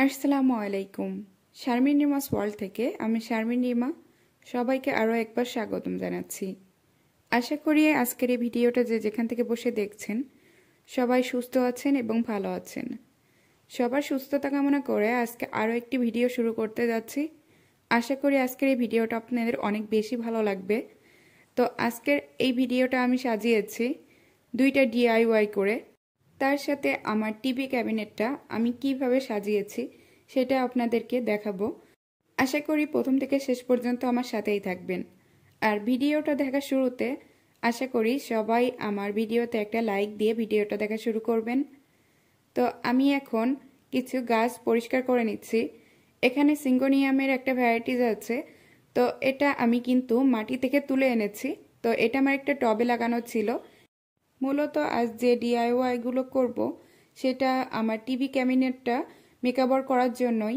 আসসালামু আলাইকুম। শারমিন রিমাস ওয়ার্ল্ড থেকে আমি শারমিন রিমা সবাইকে আরও একবার স্বাগতম জানাচ্ছি। আশা করি আজকের এই ভিডিওটা যে যেখান থেকে বসে দেখছেন সবাই সুস্থ আছেন এবং ভালো আছেন। সবার সুস্থতা কামনা করে আজকে আরও একটি ভিডিও শুরু করতে যাচ্ছি। আশা করি আজকের এই ভিডিওটা আপনাদের অনেক বেশি ভালো লাগবে। তো আজকের এই ভিডিওটা আমি সাজিয়েছি দুইটা ডিআইওয়াই করে। তার সাথে আমার টিভি ক্যাবিনেটটা আমি কিভাবে সাজিয়েছি সেটা আপনাদেরকে দেখাবো। আশা করি প্রথম থেকে শেষ পর্যন্ত আমার সাথেই থাকবেন। আর ভিডিওটা দেখার শুরুতে আশা করি সবাই আমার ভিডিওতে একটা লাইক দিয়ে ভিডিওটা দেখা শুরু করবেন। তো আমি এখন কিছু গাছ পরিষ্কার করে নিচ্ছি। এখানে সিঙ্গোনিয়ামের একটা ভ্যারাইটিস আছে, তো এটা আমি কিন্তু মাটি থেকে তুলে এনেছি। তো এটা আমার একটা টবে লাগানো ছিল। মূলত আজ যে ডিআইওয়াইগুলো করব সেটা আমার টিভি ক্যাবিনেটটা মেকওভার করার জন্যই।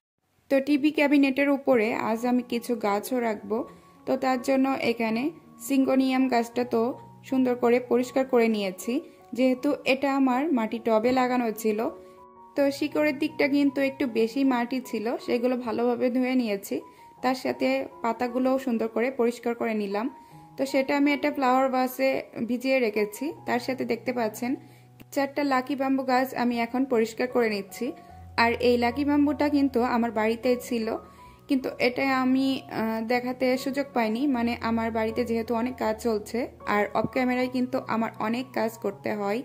তো টিভি ক্যাবিনেটের উপরে আজ আমি কিছু গাছও রাখবো। তো তার জন্য এখানে সিঙ্গোনিয়াম গাছটা তো সুন্দর করে পরিষ্কার করে নিয়েছি, যেহেতু এটা আমার মাটি টবে লাগানো ছিল। তো শিকড়ের দিকটা কিন্তু একটু বেশি মাটি ছিল, সেগুলো ভালোভাবে ধুয়ে নিয়েছি। তার সাথে পাতাগুলোও সুন্দর করে পরিষ্কার করে নিলাম। তো সেটা আমি একটা ফ্লাওয়ার ভাসে ভিজিয়ে রেখেছি। তার সাথে দেখতে পাচ্ছেন 4টা লাকি ব্যাম্বু গাছ আমি এখন পরিষ্কার করে নিচ্ছি। আর এই লাকি ব্যাম্বুটা কিন্তু আমার বাড়িতে ছিল, কিন্তু এটা আমি দেখাতে সুযোগ পাইনি। মানে আমার বাড়িতে যেহেতু অনেক কাজ চলছে আর অফ ক্যামেরায় কিন্তু আমার অনেক কাজ করতে হয়,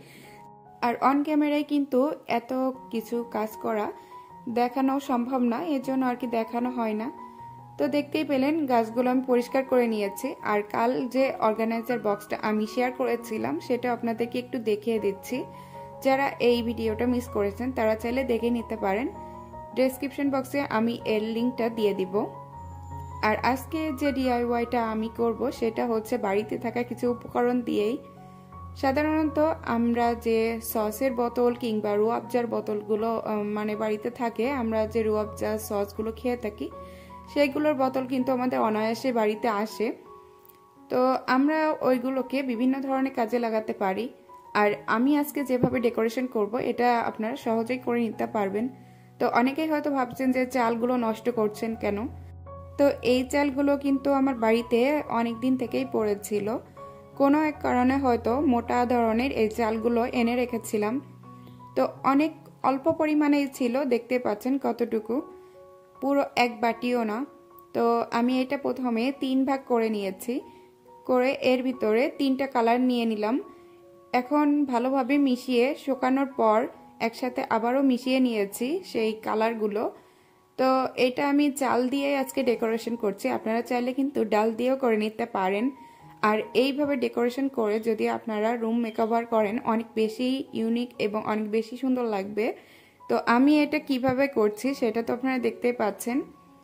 আর অন ক্যামেরায় কিন্তু এত কিছু কাজ করা দেখানো সম্ভব না, এর জন্য আর কি দেখানো হয় না। তো দেখতেই পেলেন গাছগুলো আমি পরিষ্কার করে নিয়েছি। আর কাল যে অর্গানাইজার বক্সটা আমি শেয়ার করেছিলাম সেটা আপনাদেরকে একটু দেখিয়ে দিচ্ছি। যারা এই ভিডিওটা মিস করেছেন তারা চাইলে দেখে নিতে পারেন। ডেসক্রিপশন বক্সে আমি এর লিঙ্কটা দিয়ে দিব। আর আজকে যে ডিআইওয়াইটা আমি করব সেটা হচ্ছে বাড়িতে থাকা কিছু উপকরণ দিয়েই। সাধারণত আমরা যে সসের বোতল কিংবা রুয়াবজার বোতলগুলো মানে বাড়িতে থাকে, আমরা যে রুয়াবজা সসগুলো খেয়ে থাকি সেইগুলোর বোতল কিন্তু আমাদের অনায়াসে বাড়িতে আসে। তো আমরা ওইগুলোকে বিভিন্ন ধরনের কাজে লাগাতে পারি। আর আমি আজকে যেভাবে ডেকোরেশন করব এটা আপনারা সহজেই করে নিতে পারবেন। তো অনেকেই হয়তো ভাবছেন যে চালগুলো নষ্ট করছেন কেন। তো এই চালগুলো কিন্তু আমার বাড়িতে অনেক দিন থেকেই পড়েছিল। কোনো এক কারণে হয়তো মোটা ধরনের এই চালগুলো এনে রেখেছিলাম। তো অনেক অল্প পরিমাণেই ছিল, দেখতে পাচ্ছেন কতটুকু, পুরো এক বাটিও না। তো আমি এটা প্রথমে 3 ভাগ করে নিয়েছি, করে এর ভিতরে 3টা কালার নিয়ে নিলাম। এখন ভালোভাবে মিশিয়ে শুকানোর পর একসাথে আবারও মিশিয়ে নিয়েছি সেই কালারগুলো। তো এটা আমি চাল দিয়ে আজকে ডেকোরেশন করছি, আপনারা চাইলে কিন্তু ডাল দিয়েও করে নিতে পারেন। আর এইভাবে ডেকোরেশন করে যদি আপনারা রুম মেকওভার করেন অনেক বেশি ইউনিক এবং অনেক বেশি সুন্দর লাগবে। তো আমি এটা কিভাবে করছি সেটা তো আপনারা দেখতেই পাচ্ছেন।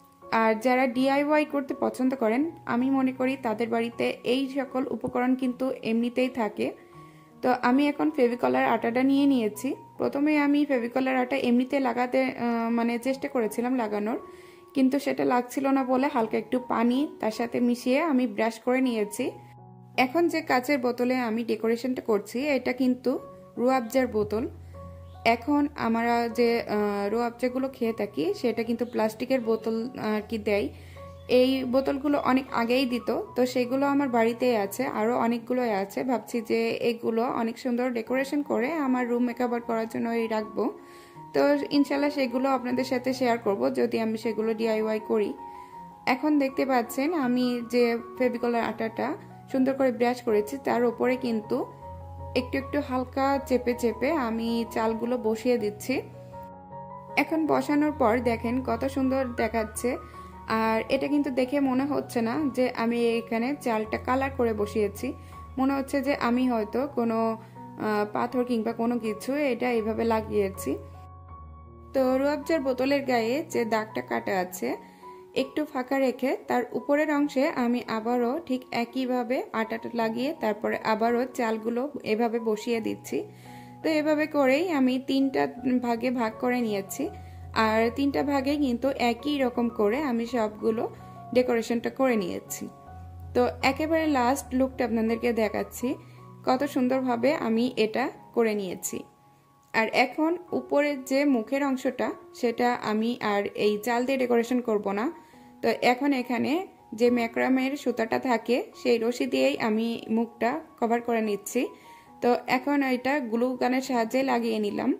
আর যারা ডিআইওয়াই করতে পছন্দ করেন আমি মনে করি তাদের বাড়িতে এই সকল উপকরণ কিন্তু এমনিতেই থাকে। তো আমি এখন ফেভিকলের আটাটা নিয়ে নিয়েছি। প্রথমে আমি ফেভিকলের আটা এমনিতে লাগাতে মানে চেষ্টা করেছিলাম লাগানোর, কিন্তু সেটা লাগছিল না বলে হালকা একটু পানি তার সাথে মিশিয়ে আমি ব্রাশ করে নিয়েছি। এখন যে কাচের বোতলে আমি ডেকোরেশনটা করছি এটা কিন্তু রুয়াবজার বোতল। এখন আমরা যে রুয়াবজাগুলো খেয়ে থাকি সেটা কিন্তু প্লাস্টিকের বোতল আর কি দেয়। এই বোতলগুলো অনেক আগেই দিত, তো সেগুলো আমার বাড়িতেই আছে, আরও অনেকগুলোই আছে। ভাবছি যে এগুলো অনেক সুন্দর ডেকোরেশন করে আমার রুম মেকওভার করার জন্য রাখবো। তো ইনশাল্লাহ সেগুলো আপনাদের সাথে শেয়ার করব যদি আমি সেগুলো ডিআইওয়াই করি। এখন দেখতে পাচ্ছেন আমি যে ফেভিকলের আটাটা সুন্দর করে ব্রাশ করেছি তার উপরে কিন্তু একটু একটু হালকা চেপে চেপে আমি চালগুলো বসিয়ে দিচ্ছি। এখন বসানোর পর দেখেন কত সুন্দর দেখাচ্ছে। আর এটা কিন্তু দেখে মনে হচ্ছে না যে আমি এখানে চালটা কালার করে বসিয়েছি, মনে হচ্ছে যে আমি হয়তো কোনো পাথর কিংবা কোনো কিছু এটা এইভাবে লাগিয়েছি। তো রুয়াবজার বোতলের গায়ে যে দাগটা কাটা আছে একটু ফাঁকা রেখে তার উপরের অংশে আমি আবারও ঠিক একইভাবে আটাটা লাগিয়ে তারপরে আবারও চালগুলো এভাবে বসিয়ে দিচ্ছি। তো এভাবে করেই আমি 3টা ভাগে ভাগ করে নিয়েছি। আর 3টা ভাগে কিন্তু একই রকম করে আমি সবগুলো ডেকোরেশনটা করে নিয়েছি। তো একেবারে লাস্ট লুকটা আপনাদেরকে দেখাচ্ছি কত সুন্দরভাবে আমি এটা করে নিয়েছি। আর এখন উপরের যে মুখের অংশটা সেটা আমি আর এই জাল দিয়ে ডেকোরেশন করব না। তো এখন এখানে যে ম্যাক্রামের সুতাটা থাকে সেই রশি দিয়েই আমি মুখটা কভার করে নিচ্ছি। তো এখন এটা গ্লু গানের সাহায্যে লাগিয়ে নিলাম।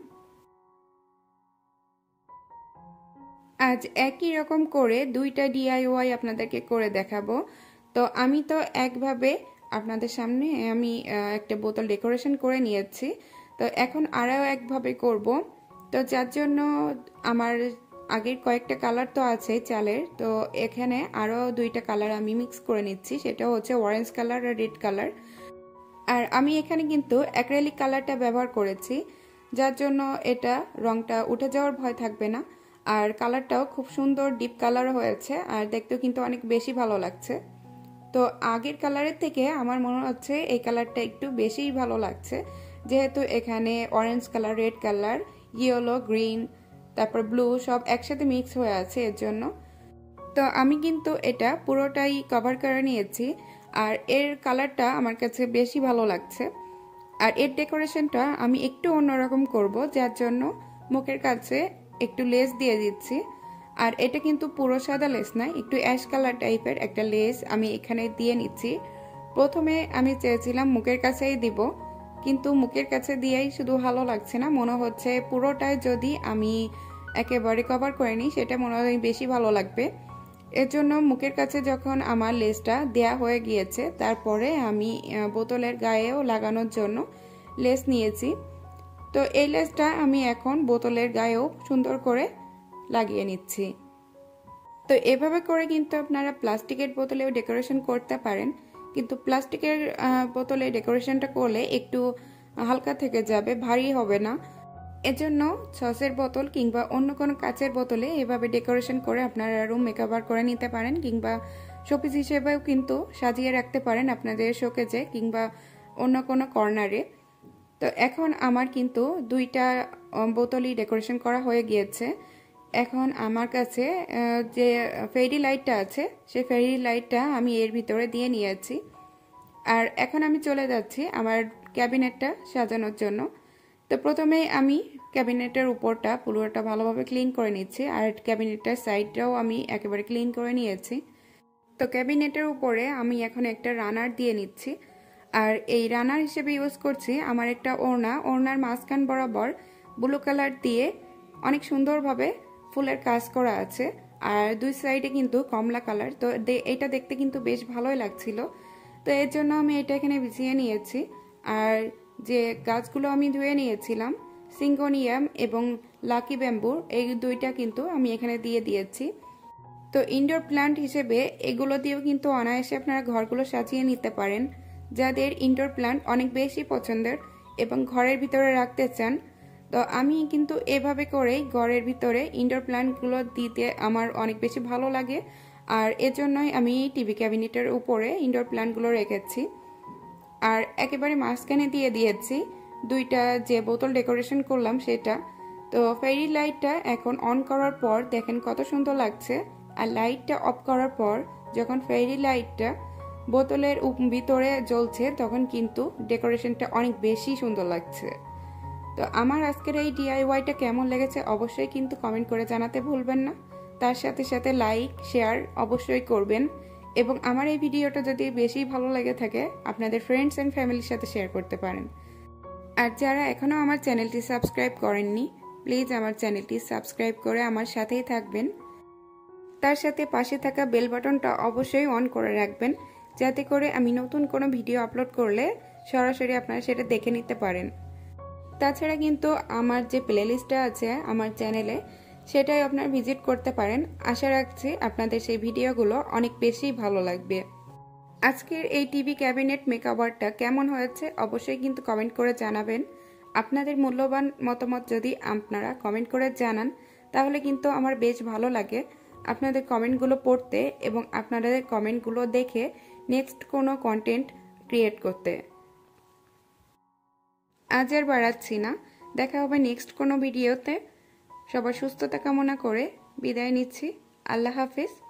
আজ একই রকম করে দুইটা ডিআইওয়াই আপনাদেরকে করে দেখাবো। তো আমি তো একভাবে আপনাদের সামনে আমি একটা বোতল ডেকোরেশন করে নিয়েছি। তো এখন আরও একভাবে করব। তো যার জন্য আমার আগের কয়েকটা কালার তো আছে চালের, তো এখানে আরও দুইটা কালার আমি মিক্স করে নিচ্ছি। সেটা হচ্ছে অরেঞ্জ কালার আর রেড কালার। আর আমি এখানে কিন্তু অ্যাক্রিলিক কালারটা ব্যবহার করেছি, যার জন্য এটা রংটা উঠে যাওয়ার ভয় থাকবে না। আর কালারটাও খুব সুন্দর ডিপ কালারও হয়েছে, আর দেখতেও কিন্তু অনেক বেশি ভালো লাগছে। তো আগের কালারের থেকে আমার মনে হচ্ছে এই কালারটা একটু বেশিই ভালো লাগছে, যেহেতু এখানে orange colour, red colour, yellow, green, তারপর ব্লু সব একসাথে মিক্স হয়ে আছে এর জন্য। তো আমি কিন্তু এটা পুরোটাই কভার করে নিয়েছি, আর এর কালারটা আমার কাছে বেশি ভালো লাগছে। আর এর ডেকোরেশনটা আমি একটু অন্যরকম করব, যার জন্য মুখের কাছে একটু লেস দিয়ে দিচ্ছি। আর এটা কিন্তু পুরো সাদা লেস না, একটু অ্যাশ কালার টাইপের একটা লেস আমি এখানে দিয়ে নিচ্ছি। প্রথমে আমি চেয়েছিলাম মুখের কাছেই দিব, কিন্তু মুখের কাছে দিয়েই শুধু ভালো লাগছে না, মনে হচ্ছে পুরোটাই যদি আমি একেবারে কভার করে নিই সেটা মনে হয় বেশি ভালো লাগবে। এর জন্য মুখের কাছে যখন আমার লেসটা দেয়া হয়ে গিয়েছে, তারপরে আমি বোতলের গায়েও লাগানোর জন্য লেস নিয়েছি। তো এই লেসটা আমি এখন বোতলের গায়েও সুন্দর করে লাগিয়ে নিচ্ছি। তো এভাবে করে কিন্তু আপনারা প্লাস্টিকের বোতলেও ডেকোরেশন করতে পারেন, কিন্তু প্লাস্টিকের বোতলে ডেকোরেশনটা করলে একটু হালকা থেকে যাবে, ভারী হবে না। এজন্য সসের বোতল কিংবা অন্য কোনো কাচের বোতলে এভাবে ডেকোরেশন করে আপনারা রুম মেকওভার করে নিতে পারেন, কিংবা শোপিস হিসেবেও কিন্তু সাজিয়ে রাখতে পারেন আপনাদের শোকেজে কিংবা অন্য কোনো কর্নারে। তো এখন আমার কিন্তু দুইটা বোতলই ডেকোরেশন করা হয়ে গিয়েছে। এখন আমার কাছে যে ফেরি লাইটটা আছে সেই ফেরি লাইটটা আমি এর ভিতরে দিয়ে নিয়েছি। আর এখন আমি চলে যাচ্ছি আমার ক্যাবিনেটটা সাজানোর জন্য। তো প্রথমে আমি ক্যাবিনেটের উপরটা পুরোটা ভালোভাবে ক্লিন করে নিচ্ছি, আর ক্যাবিনেটের সাইডটাও আমি একেবারে ক্লিন করে নিয়েছি। তো ক্যাবিনেটের উপরে আমি এখন একটা রানার দিয়ে নিচ্ছি, আর এই রানার হিসেবে ইউজ করছি আমার একটা ওড়নার মাঝখান বরাবর ব্লু কালার দিয়ে অনেক সুন্দরভাবে ফুলের কাজ করা আছে, আর দুই সাইডে কিন্তু কমলা কালার। তো এটা দেখতে কিন্তু বেশ ভালোই লাগছিল, তো এর জন্য আমি এটা এখানে বিছিয়ে নিয়েছি। আর যে গাছগুলো আমি ধুয়ে নিয়েছিলাম, সিঙ্গোনিয়াম এবং লাকি ব্যাম্বুর, এই দুইটা কিন্তু আমি এখানে দিয়ে দিয়েছি। তো ইনডোর প্ল্যান্ট হিসেবে এগুলো দিয়েও কিন্তু অনায়াসে আপনারা ঘরগুলো সাজিয়ে নিতে পারেন। যাদের ইনডোর প্ল্যান্ট অনেক বেশি পছন্দের এবং ঘরের ভিতরে রাখতে চান, তো আমি কিন্তু এভাবে করেই ঘরের ভিতরে ইনডোর প্ল্যান্টগুলো দিতে আমার অনেক বেশি ভালো লাগে, আর এজন্যই আমি টিভি ক্যাবিনেটের উপরে ইনডোর প্ল্যান্টগুলো রেখেছি। আর একেবারে মাঝখানে দিয়ে দিয়েছি দুইটা যে বোতল ডেকোরেশন করলাম সেটা। তো ফেরি লাইটটা এখন অন করার পর দেখেন কত সুন্দর লাগছে, আর লাইটটা অফ করার পর যখন ফেরি লাইটটা বোতলের ভিতরে জ্বলছে তখন কিন্তু ডেকোরেশনটা অনেক বেশি সুন্দর লাগছে। তো আমার আজকের এই ডিআইওয়াইটা কেমন লেগেছে অবশ্যই কিন্তু কমেন্ট করে জানাতে ভুলবেন না। তার সাথে সাথে লাইক শেয়ার অবশ্যই করবেন, এবং আমার এই ভিডিওটা যদি বেশি ভালো লেগে থাকে আপনাদের ফ্রেন্ডস অ্যান্ড ফ্যামিলির সাথে শেয়ার করতে পারেন। আর যারা এখনও আমার চ্যানেলটি সাবস্ক্রাইব করেননি, প্লিজ আমার চ্যানেলটি সাবস্ক্রাইব করে আমার সাথেই থাকবেন। তার সাথে পাশে থাকা বেল বাটনটা অবশ্যই অন করে রাখবেন, যাতে করে আমি নতুন কোনো ভিডিও আপলোড করলে সরাসরি আপনারা সেটা দেখে নিতে পারেন। তাছাড়া কিন্তু আমার যে প্লেলিস্টটা আছে আমার চ্যানেলে, সেটাই আপনারা ভিজিট করতে পারেন। আশা রাখছি আপনাদের সেই ভিডিওগুলো অনেক বেশি ভালো লাগবে। আজকের এই টিভি ক্যাবিনেট মেকওভারটা কেমন হয়েছে অবশ্যই কিন্তু কমেন্ট করে জানাবেন। আপনাদের মূল্যবান মতামত যদি আপনারা কমেন্ট করে জানান, তাহলে কিন্তু আমার বেশ ভালো লাগে আপনাদের কমেন্টগুলো পড়তে এবং আপনাদের কমেন্টগুলো দেখে নেক্সট কোনো কন্টেন্ট ক্রিয়েট করতে। আজ আর বাড়াচ্ছি না, দেখা হবে নেক্সট কোনো ভিডিওতে। সবার সুস্থতা কামনা করে বিদায় নিচ্ছি। আল্লাহ হাফিজ।